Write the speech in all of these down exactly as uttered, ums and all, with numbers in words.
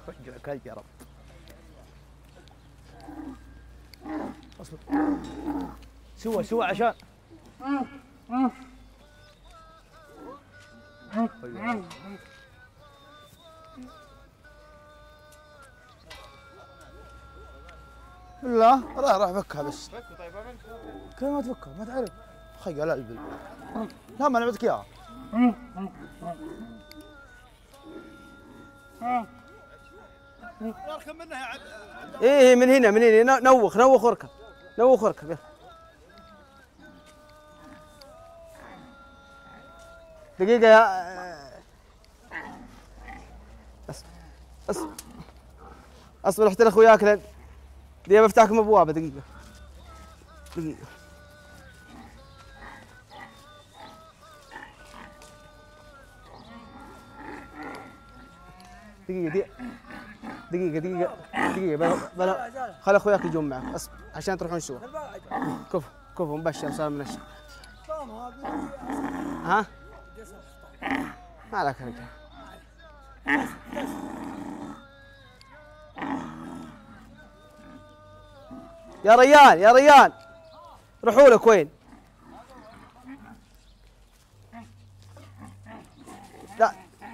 وجهك كلب يا رب. اصبر. سوى سوى عشان لا راح راح فكها بس. فكوا طيب كيف ما تفكها ما تعرف خيال البل. لا ما نعطيك اياها. اركب منها يا عبد. ايه من هنا من هنا نوخ نوخ اركب نوخ اركب يلا. دقيقة يا اصبر اصبر اصبر احترق وياك لين دقيقة بفتح لكم ابوابه. دقيقة دقيقة دقيقة دقيقة دقيقة دقيقة دقيقة بلا بلا خلي اخوياك يجون معك اصبر عشان تروحون سوا. كفو كفو مبشر صار من الشر. ها؟ ما لك رجال. يا ريان يا ريان روحوا لك وين؟ لا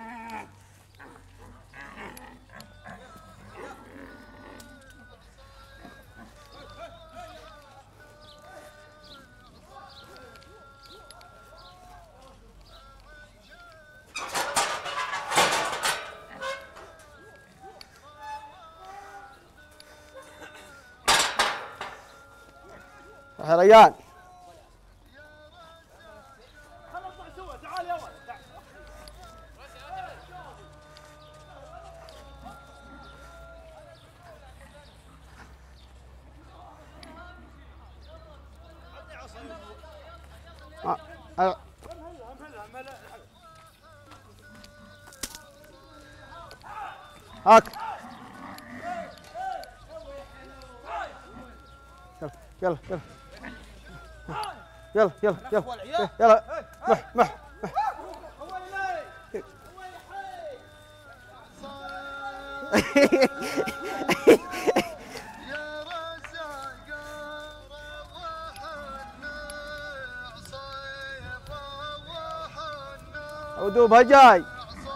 يا ريان خلنا نطلع سوا تعال يا ولد. آه. آه. هاك يلا يلا يلا يلا يلا يلا مح مح ودوبها جاي.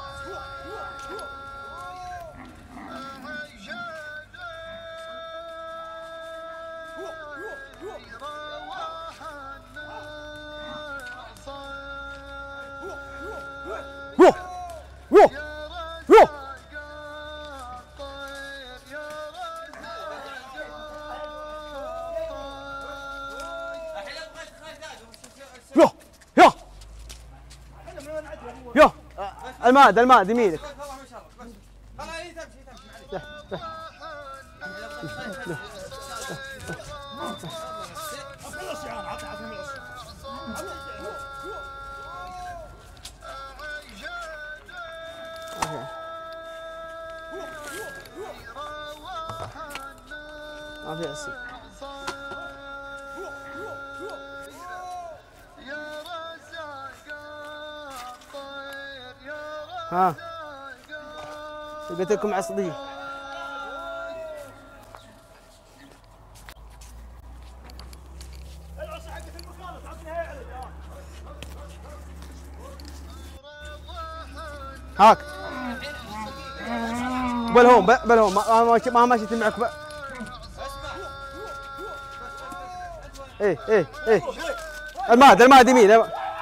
روح روح روح يا يا يا الماء الماء يمينك. ما في عصي. ها لقيت لكم عصديه. العصا حقت المخالط عطني هي. هاك بلهم بلهم ما ما ما مشيت معك بقى. ايه ايه ايه الماد الماد يمين.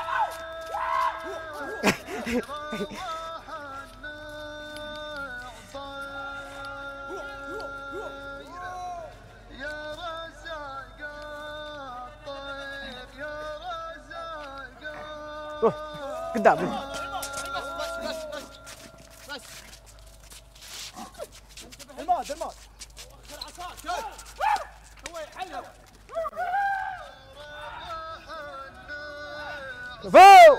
روح قدام. الماد الماد العصا هو يحلق. فوق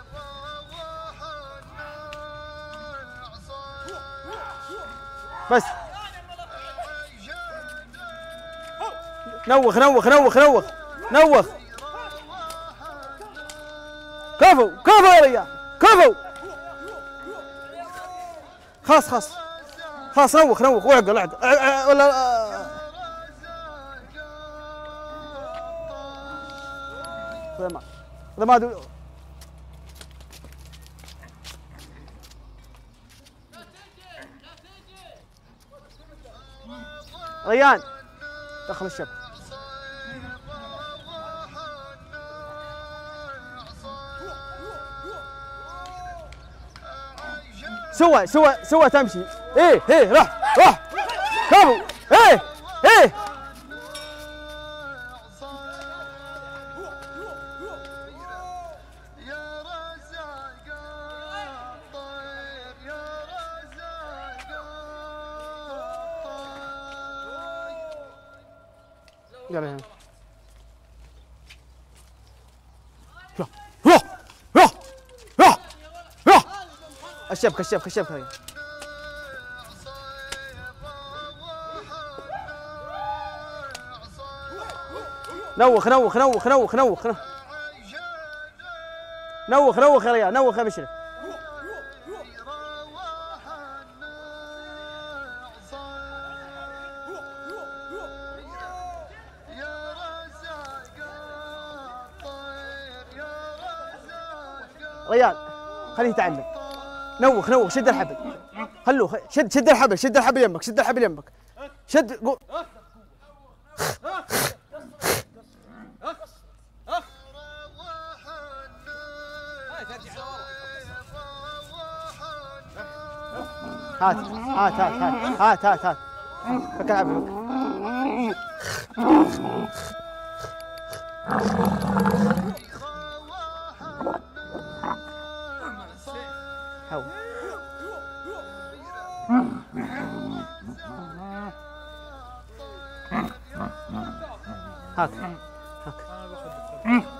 بس نوخ نوخ نوخ نوخ نوخ. كفو كفو يا ريال كفو. خلاص خلاص خلاص نوخ نوخ واعقل اعقل ولا هذا ما هذا ما أدري. ريان دخل الشبكة. سوى سوى سوى تمشي. ايه ايه راح راح كفو. ايه ايه يلا هنا. يا يا يا يا يا الشبكة الشبكة الشبكة. نوخ نوخ نوخ نوخ نوخ نوخ نوخ يا ريال نوخ يا بشري. ريال خليه يتعلم. نوخ نوخ شد الحبل. خلوه شد شد الحبل شد الحبل يمك شد الحبل يمك شد قو... هات هات هات هات هات هات فك الحبل. حاول هاك هاك